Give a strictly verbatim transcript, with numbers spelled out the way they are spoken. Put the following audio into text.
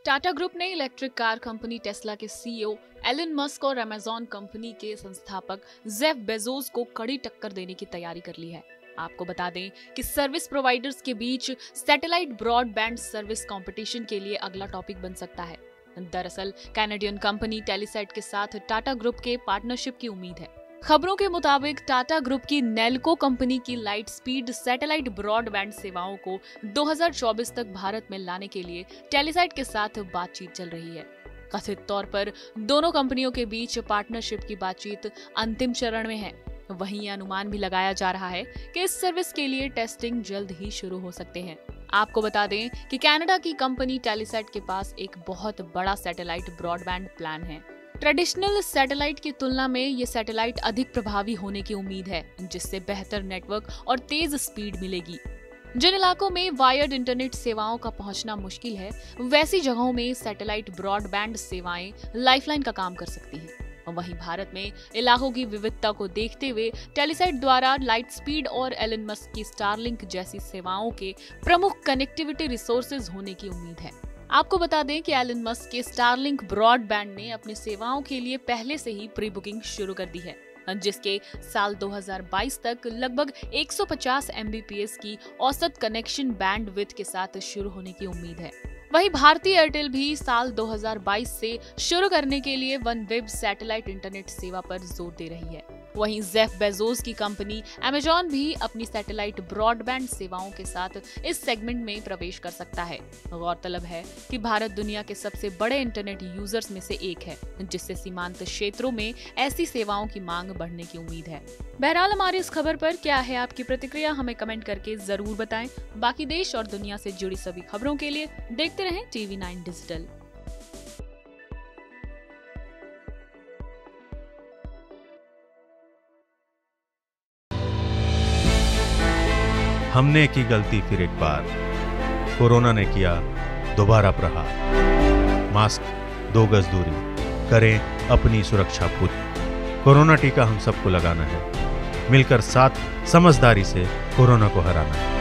Tata group ने electric car company Tesla के CEO Elon Musk और अमेजॉन कंपनी के संस्थापक जेफ बेजोस को कड़ी टक्कर देने की तैयारी कर ली है। आपको बता दें कि सर्विस प्रोवाइडर्स के बीच सैटेलाइट ब्रॉडबैंड सर्विस कंपटीशन के लिए अगला टॉपिक बन सकता है। दरअसल कैनेडियन कंपनी टेलीसेट के साथ टाटा ग्रुप के पार्टनरशिप की उम्मीद है। खबरों के मुताबिक टाटा ग्रुप की नेल्को कंपनी की लाइट स्पीड सैटेलाइट ब्रॉडबैंड सेवाओं को दो हज़ार चौबीस तक भारत में लाने के लिए टेलीसेट के साथ बातचीत चल रही है। कथित तौर पर दोनों कंपनियों के बीच पार्टनरशिप की बातचीत अंतिम चरण में है। वहीं ये अनुमान भी लगाया जा रहा है कि इस सर्विस के लिए टेस्टिंग जल्द ही शुरू हो सकते हैं। आपको बता दें कि कनाडा की कंपनी टेलीसेट के पास एक बहुत बड़ा सैटेलाइट ब्रॉडबैंड प्लान है। ट्रेडिशनल सैटेलाइट की तुलना में ये सैटेलाइट अधिक प्रभावी होने की उम्मीद है, जिससे बेहतर नेटवर्क और तेज स्पीड मिलेगी। जिन इलाकों में वायर्ड इंटरनेट सेवाओं का पहुंचना मुश्किल है, वैसी जगहों में सैटेलाइट ब्रॉडबैंड सेवाएं लाइफलाइन का काम कर सकती हैं। वहीं भारत में इलाकों की विविधता को देखते हुए टेलीसेट द्वारा लाइट स्पीड और एलन मस्क की स्टारलिंक जैसी सेवाओं के प्रमुख कनेक्टिविटी रिसोर्सेज होने की उम्मीद है। आपको बता दें कि एलन मस्क के स्टारलिंक ब्रॉडबैंड ने अपनी सेवाओं के लिए पहले से ही प्री बुकिंग शुरू कर दी है, जिसके साल दो हज़ार बाईस तक लगभग एक सौ पचास एम बी पी एस की औसत कनेक्शन बैंडविड्थ के साथ शुरू होने की उम्मीद है। वहीं भारतीय एयरटेल भी साल दो हज़ार बाईस से शुरू करने के लिए वन वेब सैटेलाइट इंटरनेट सेवा पर जोर दे रही है। वहीं जेफ बेजोस की कंपनी अमेजॉन भी अपनी सैटेलाइट ब्रॉडबैंड सेवाओं के साथ इस सेगमेंट में प्रवेश कर सकता है। गौरतलब है कि भारत दुनिया के सबसे बड़े इंटरनेट यूजर्स में से एक है, जिससे सीमांत क्षेत्रों में ऐसी सेवाओं की मांग बढ़ने की उम्मीद है। बहरहाल हमारी इस खबर पर क्या है आपकी प्रतिक्रिया, हमें कमेंट करके जरूर बताएं। बाकी देश और दुनिया से जुड़ी सभी खबरों के लिए देखते रहें टीवी नाइन डिजिटल। हमने की गलती फिर एक बार, कोरोना ने किया दोबारा प्रहार। मास्क, दो गज दूरी, करें अपनी सुरक्षा पूरी। कोरोना टीका हम सबको लगाना है, मिलकर साथ समझदारी से कोरोना को हराना है।